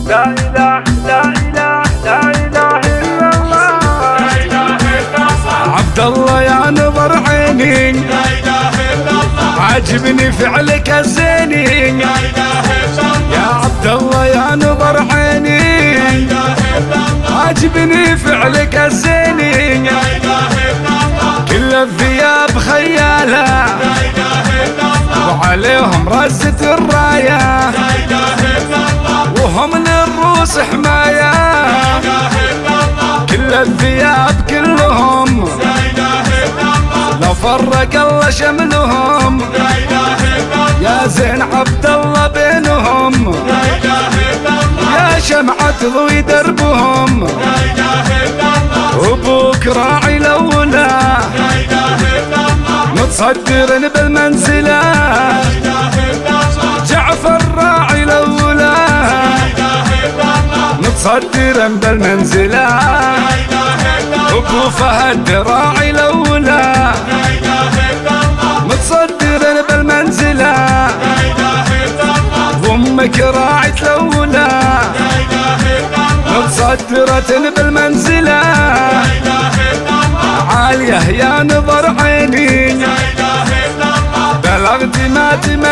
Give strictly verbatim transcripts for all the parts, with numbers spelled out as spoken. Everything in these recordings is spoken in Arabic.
لا إله لا إله لا إله إلا الله لا إله إلا الله عبد الله يا نظر عيني لا إله إلا الله عاجبني فعلك الزيني لا إله إلا الله يا عبد الله يا نظر عيني لا إله إلا الله عاجبني فعلك الزيني لا إله إلا الله كل الثياب خيالة لا إله إلا الله وعليهم رزة الراية لا إله إلا الله وهم للروس حماية لا إله إلا الله كل الثياب كلهم لا إله إلا الله لو فرق الله شملهم لا إله إلا الله يا زين عبد الله بينهم لا إله إلا الله يا شمعة ضوي دربهم لا إله إلا الله وابوك راعي الأولى لا إله إلا الله متصدر بالمنزلة لا إله إلا الله جعفر راعي الأولى لا إله إلا الله متصدر بالمنزلة لا إله إلا الله ابو فهد راعي الأولى لا إله إلا الله متصدر بالمنزلة لا إله إلا الله وامك راعية الأولى لا إله إلا الله متصدرة بالمنزلة لا إله إلا الله عالية يا نظر عيني لا إله إلا الله بلغت ما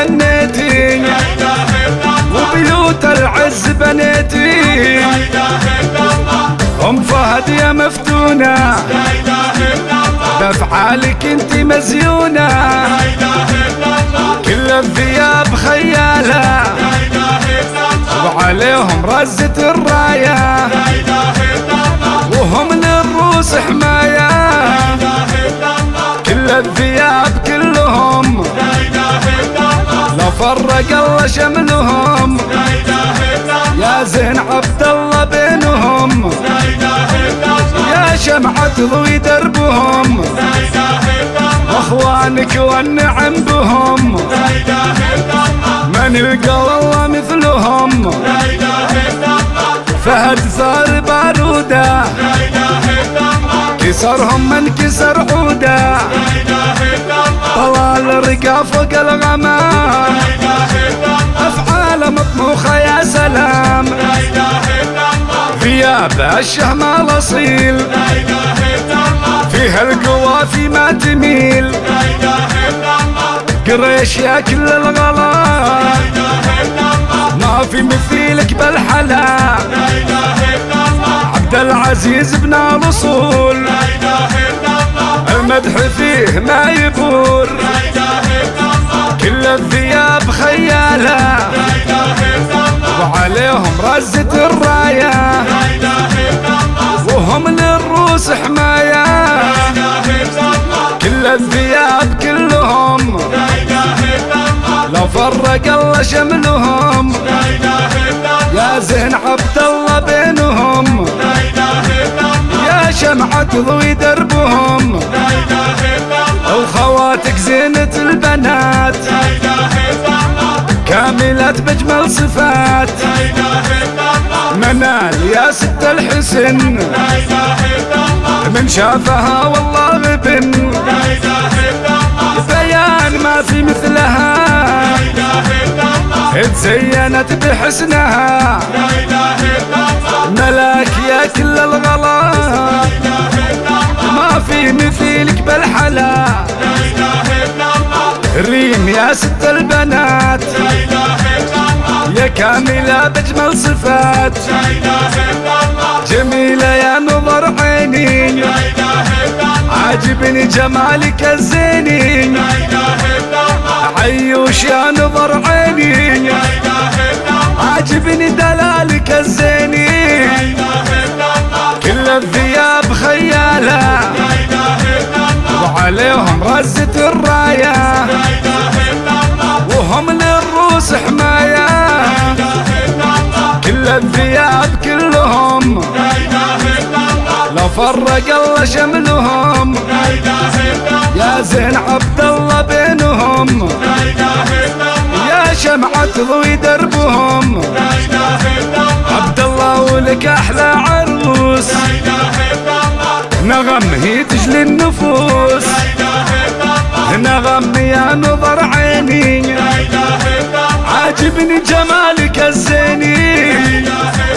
تمنيتي لا إله إلا الله وبيوت العز بنيتي لا إله إلا الله ام فهد يا مفتونة لا إله إلا الله بافعالك انت مزيونة لا إله إلا الله كل الثياب خيالة لا إله إلا الله وعليهم رزة الراية لا إله إلا الله وهم للروس حماية لا إله إلا الله كل الثياب كلهم لا إله إلا الله لو فرق الله شملهم لا إله إلا الله يا زين عبد الله بينهم لا إله إلا الله يا شمعة ضوي دربهم لا إله إلا الله واخوانك والنعم بهم لا إله إلا الله ما نلقى والله مثلهم لا إله إلا الله فهد صار بارودة لا إله إلا الله كسرهم من كسر عودة لا إله إلا الله طلال رقا فوق الغمام لا إله إلا الله أفعال مطموخة يا سلام لا إله إلا الله ثياب الشهم الأصيل لا إله إلا الله فيها القوى فيما تميل لا إله إلا الله قريش يا كل الغلا لا إله إلا الله ما في مثيلك بالحلا لا إله إلا الله عبد العزيز بن الأصول لا إله إلا الله المدح فيه ما يبور لا إله إلا الله كل الثياب خيالة لا إله إلا الله وعليهم رزة الراية لا إله إلا الله وهم للروس حماية لا إله إلا الله كل الثياب كلهم لا إله إلا الله لو فرق الله شملهم لا إله إلا الله يا زين عبد الله بينهم لا إله إلا الله يا شمعة ضوي دربهم لا إله إلا الله وخواتك زينة البنات لا إله إلا الله كاملات بجمل صفات لا إله إلا الله منال يا ست الحسن لا إله إلا الله من شافها والله غبن لا إله إلا الله بيان ما في مثلها لا إله إلا الله تزينت بحسنها لا إله إلا الله ملاك يا كل الغلا لا إله إلا الله ما في مثيلك بالحلا لا إله إلا الله ريم يا ست البنات لا إله إلا الله يا كاملة بجمل صفات لا إله إلا الله جميلة يا نظر عيني لا إله إلا الله عاجبني جمالك الزيني لا إله إلا الله عيوش يا نظر عيني لا إله إلا الله عاجبني دلالك الزيني لا إله إلا الله كل الثياب خيالة لا إله إلا الله وعليهم رزة الراية لا إله إلا الله وهم للروس حماية لا إله إلا الله كل الثياب كلهم لا إله إلا الله لو فرق الله شملهم لا إله إلا الله يا زين عبد الله بينهم لا إله إلا الله يا شمعة ضوي دربهم لا إله إلا الله عبد الله ولك أحلى عروس لا إله إلا الله نغم هي تجلي النفوس لا إله إلا الله نغم يا نظر عيني لا إله إلا الله عاجبني جمالك الزيني لا إله إلا الله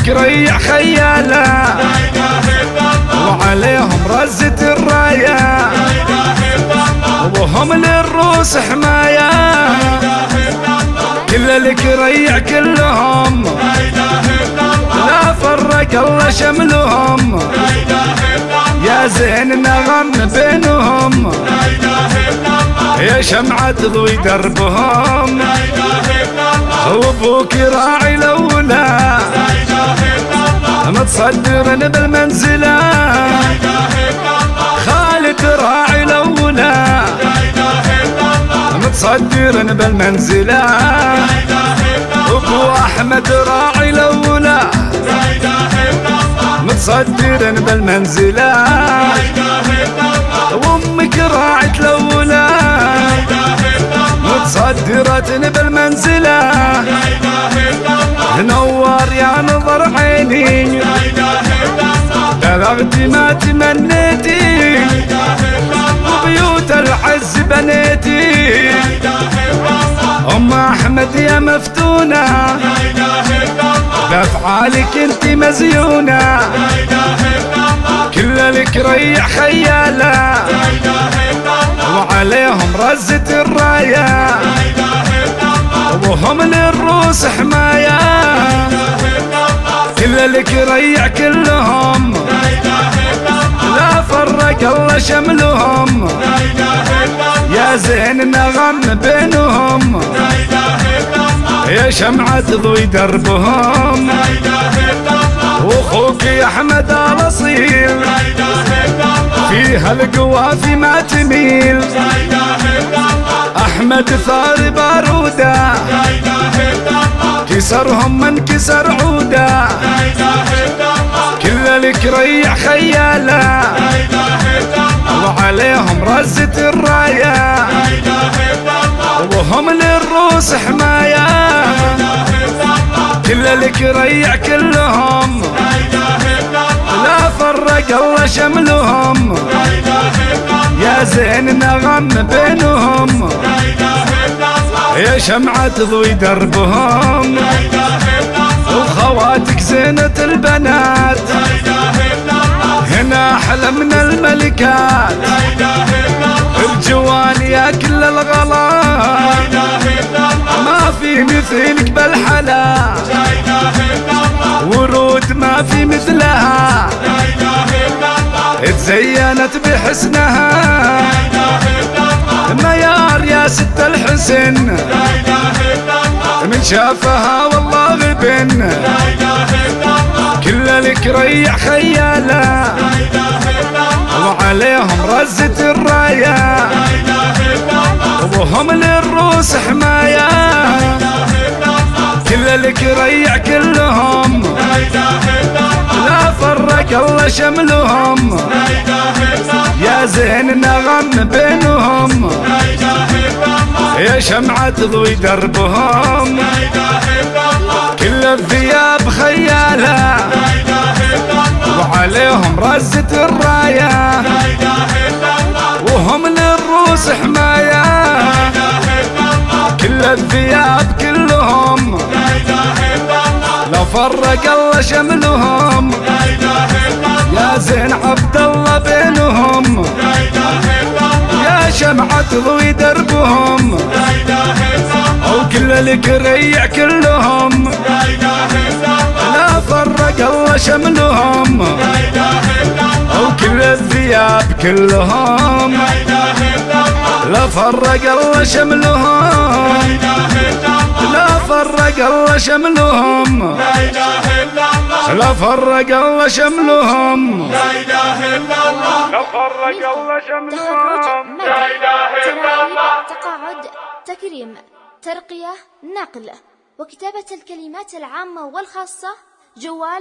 لك ريع خياله وعليهم رزة الراية وهم للروس حماية كل لك ريع كلهم لا فرق الله شملهم يا زين نغم بينهم يا شمعة تضوي دربهم وابوك راعي لولا متصدر بالمنزلة خالد راعي لولا متصدر بالمنزلة ابو احمد راعي لولا متصدر بالمنزلة وامك راعت لولا متصدرة بالمنزلة نور يا نظر عيني بلغت ما تمنيتي وبيوت العز بنيتي ام احمد يا مفتونة بافعالك انت مزيونة كل لك ريع خيالة وعليهم رزة الراية وهم للروس حماية كل لك ريع كلهم لا فرق الله شملهم يا زين نغم بينهم يا شمعة تضوي دربهم واخوك يا احمد الاصيل فيها القوافي ما تميل احمد ثار باروده كسرهم من كسر عوده كل لك ريع خياله وعليهم رزة الراية وهم للروس حماية كل لك ريع كلهم لا فرق الله شملهم يا زين نغم بينهم يا شمعة تضوي دربهم وخواتك زينة البنات هنا أحلى من الملكات الجوان يا كل الغلا ما في مثلك بالحلا ورود ما في مثلها تزينت بحسنها ميار يا ست الحسن من شافها والله غبن كل لك ريع خياله وعليهم رزة الراية وهم للروس حماية كل لك ريع كلهم لا فرق الله شملهم يا زين نغم بينهم يا شمعة تضوي دربهم كل الثياب خيالة وعليهم رزة الراية وهم للروس حماية كل الثياب كلهم لا فرق الله شملهم يا زين عبد الله بينهم يا شمعة تضوي دربهم وكل لك ريع كلهم لا فرق الله شملهم وكل الثياب كلهم لا فرق الله شملهم لا فرق الله شملهم لا فرق الله شملهم لا اله الا الله لا فرق الله شملهم لا اله الا الله تقاعد تكريم ترقية نقل وكتابة الكلمات العامة والخاصة جوال